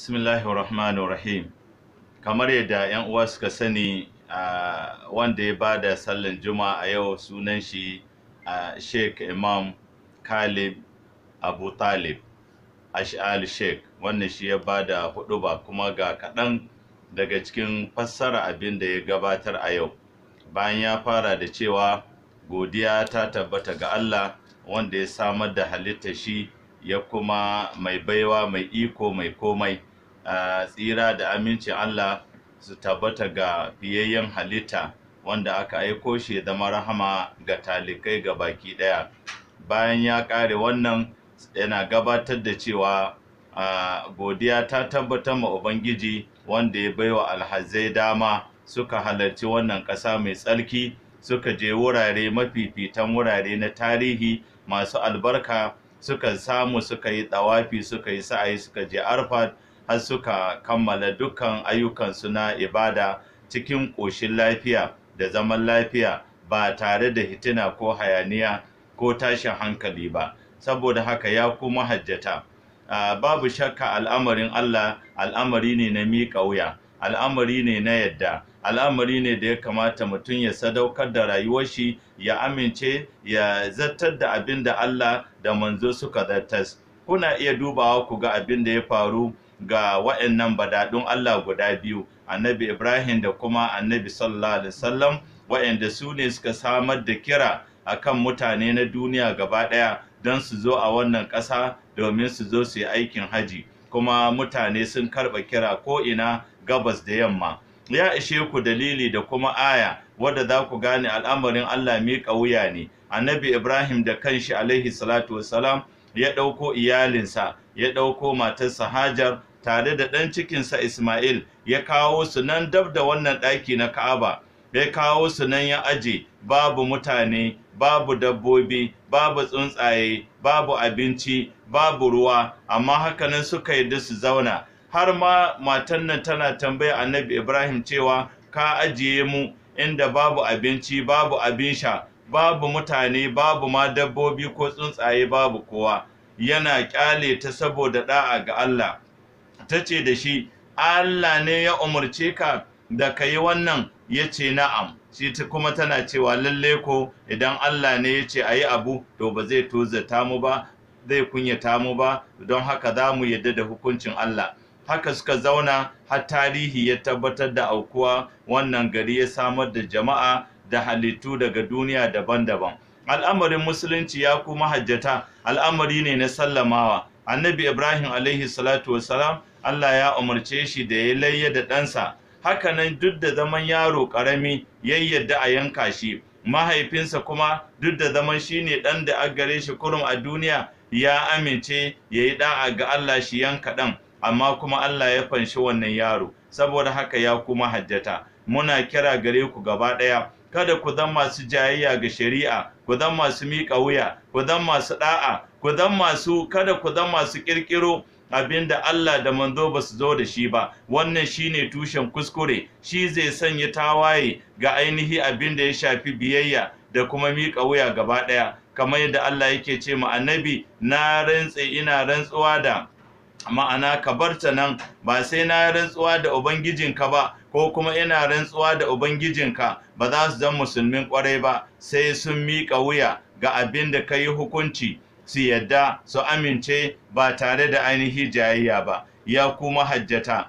Bismillahirrahmanirrahim. Kamar yadda 'yan uwa suka sani, wanda ya bada sallan juma'a a yau sunan shi Sheikh Imam Khalid Abu Talib Ash'al Sheikh. Wannan shi ya bada huɗuba, kuma ga kaɗan daga cikin fassara abin da ya gabatar a yau. Bayan ya fara da cewa godiya ta tabbata ga Allah wanda ya samar da halitta shi, ya kuma mai baiwa, mai iko, mai komai. Tsira da amincin Allah su tabbata ga fiyayyen halitta wanda aka aiko shi ya zama rahama ga talikai ga baki ɗaya. Bayan ya ƙare wannan, yana gabatar da cewa godiya ta tabbatar ma Ubangiji wanda ya baiwa alhazai dama suka halarci wannan ƙasa mai tsarki, suka je wurare mafifitan wurare na tarihi masu albarka, suka samu suka yi ɗawafi, suka yi sa'ayi, suka je Arfat, har suka kammala dukkan ayyukansu na ibada cikin ƙoshin lafiya da zaman lafiya, ba tare da hitina ko hayaniya ko tashin hankali ba. Saboda haka ya kuma hajjata, babu shakka al'amarin Allah al'amari ne na miƙa wuya, al'amari ne na yadda, al'amari ne da ya kamata mutum ya sadaukar da rayuwar shi, ya amince, ya zartar da abin da Allah da manzo suka zartas. Kuna iya dubawa ku ga abin da ya faru ga waɗannan badaɗun Allah guda biyu, annabi Ibrahim da kuma annabi sallallahu alaihi wasallam, waɗanda su ne suka samar da kira akan mutane na duniya gaba ɗaya don su zo a wannan ƙasa domin su zo su yi aikin haji, kuma mutane sun karɓa kira ko ina, gabas da yamma. Ya ishe ku dalili da kuma aya wadda za ku gane al'amarin Allah miƙa wuya ne. Annabi Ibrahim da kanshi alaihi salatu wassalam ya ɗauko iyalinsa, ya ɗauko matarsa Hajar tare da ɗan cikinsa Ismail, ya kawo su nan dab da wannan ɗaki na Ka'aba, ya kawo su nan ya aje, babu mutane, babu dabbobi, babu tsuntsaye, babu abinci, babu ruwa, amma hakanan suka yarda su zauna. Har ma matan nan tana tambaya annabi Ibrahim cewa, ka ajiye mu inda babu abinci, babu abin sha, babu mutane, babu ma dabbobi ko tsuntsaye, babu kowa. Yana kyale ta saboda da'a ga Allah. Ta ce da shi, Allah ne ya umarce ka da ka yi wannan? Ya ce na'am. Shi kuma tana cewa lalle ko idan Allah ne ya ce a yi abu, to ba zai tozata mu ba, zai kunyata mu ba, don haka za mu yadda da hukuncin Allah. Haka suka zauna har tarihi ya tabbatar da aukuwa wannan gari, ya samar da jama'a da halittu daga duniya daban-daban. Al'amarin musulunci ya kuma hajjata, al'amari ne na sallamawa. Annabi Ibrahim alaihi salatu wassalam, Allah ya umarce shi da ya layya da ɗansa. Hakanan duk da zaman yaro ƙarami ya yadda a yanka shi. Mahaifinsa kuma duk da zaman shi ne ɗan da aka gare shi kurum a duniya, ya amince ya yi ɗa'a ga Allah shi yanka ɗan. Amma kuma Allah ya fanshi wannan yaro. Saboda haka ya kuma hajjata, muna kira gare ku gaba ɗaya, kada ku zama masu jayayya ga shari'a, ku zama masu miƙa wuya, ku zama masu ɗa'a, ku zama masu, kada ku zama masu ƙirƙiro abinda Allah da manzo ba su zo da shi ba. Wannan shine tushen kuskure, shi zai sanya tawaye ga ainihi abinda ya shafi biyayya da kuma miƙa wuya gaba ɗaya. Kamar yadda Allah yake ce ma annabi, na rantse ina rantsuwa da, ma'ana ka barta nan, ba sai na rantsuwa da ubangijinka ba, ko kuma ina rantsuwa da ubangijinka, ba za su zama musulmin kwarai ba sai sun miƙa wuya ga abin da ka yi hukunci, su yadda, su amince, ba tare da ainihi jayayya ba. Ya kuma hajjata,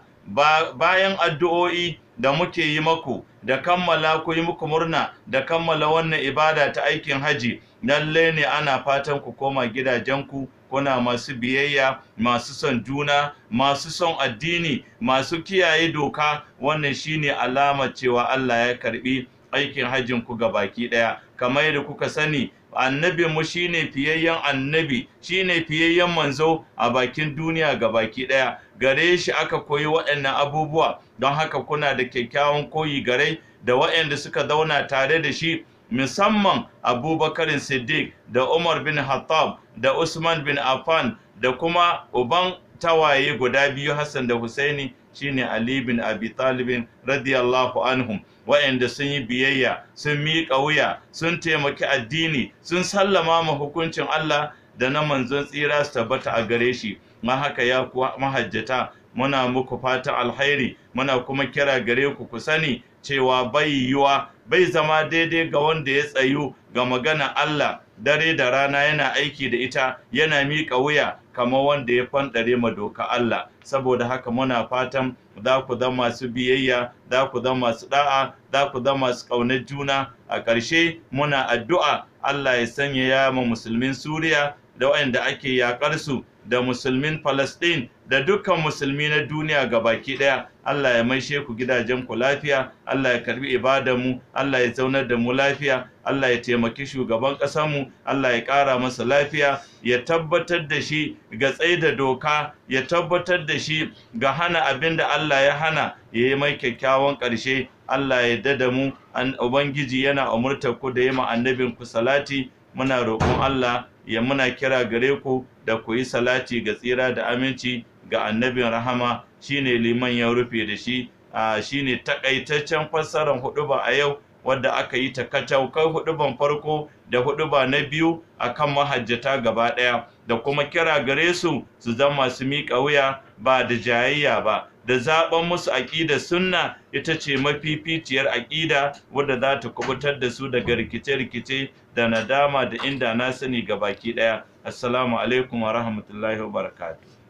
bayan addu'o'i da muke yi maku da kammala ku yi muku murna da kammala wannan ibada ta aikin haji, lalle ne ana fatan ku koma gidajenku kuna masu biyayya, masu son juna, masu son addini, masu kiyaye doka. Wannan shine alamar cewa Allah ya karbi aikin hajjin ku baki daya. Kamar yadda kuka sani, annabinmu shine fiyayyen annabi, shine fiyayyen manzo a bakin duniya baki daya. Gare shi aka koyi waɗannan abubuwa, don haka kuna da kyakkyawan koyi gare da waɗanda suka zauna tare da shi, musamman Abubakar Siddiq da Umar bin Khattab da Usman bin Affan da kuma uban tawaye guda biyu Hassan da Husaini, shine Ali bin Abi Talib radiyallahu anhum, waɗanda sun yi biyayya, sun miƙa wuya, sun taimaki addini, sun sallama ma hukuncin Allah da na manzon tsira su tabbata a gare shi. Ma haka ya kuwa mahajjata, muna muku fatan alkhairi, muna kuma kira gare ku ku sani cewa bai zama daidai ga wanda ya tsayu ga magana Allah dare da rana yana aiki da ita, yana miƙa wuya kamar wanda ya fanɗare ma doka Allah. Saboda haka muna fatan za ku zama masu biyayya, za ku zama masu da'a, za ku zama masu ƙaunar juna. A ƙarshe muna addu'a Allah ya sanya ya ma musulmin Suriya da waɗanda ake yaƙar su, da musulmin Palestine, da dukkan musulmi na duniya gabaki ɗaya. Allah ya maishe ku gidajen ku lafiya, Allah ya karbi ibadanmu, Allah ya zaunar da mu lafiya, Allah ya taimaki shugaban ƙasarmu, Allah ya ƙara masa lafiya, ya tabbatar da shi ga tsaida doka, ya tabbatar da shi ga hana abin da Allah ya hana, ya yi mai kyakkyawan ƙarshe. Allah ya dada mu, Ubangiji yana umurtar ku da yi ma annabinku salati. Muna roƙon Allah ya muna kira gare ku da ku yi salati ga tsira da aminci ga annabin rahama, shine liman ya rufe da shi. Shine takaitaccen fassarar huɗuba a yau, wadda aka yi ta kacaukai huɗuban farko da huɗuba na biyu akan mahajjata gaba ɗaya, da kuma kira gare su su zama su miƙa wuya ba da jayayya ba, da zaɓen musu aƙida sunna ita ce mafificiyar aƙida wadda za ta kubutar da su daga rikice-rikice da nadama da inda na sani ga baki ɗaya. Assalamu alaikum wa rahmatullahi wa barakatuh.